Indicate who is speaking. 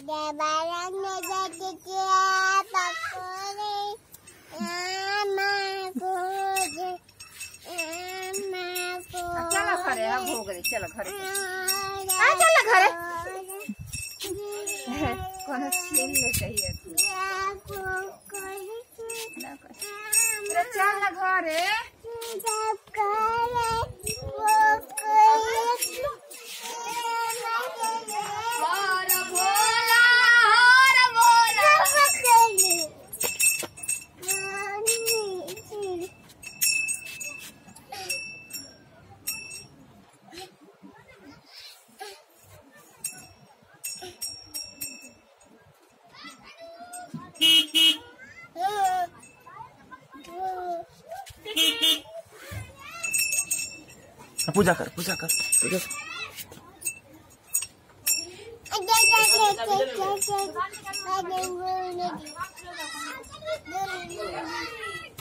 Speaker 1: चलो घरे भोग रे चलो घरे चलो घरे कौन छीन ले चाहिए चल ना घरे
Speaker 2: पूजा कर पूजा कर पूजा कर।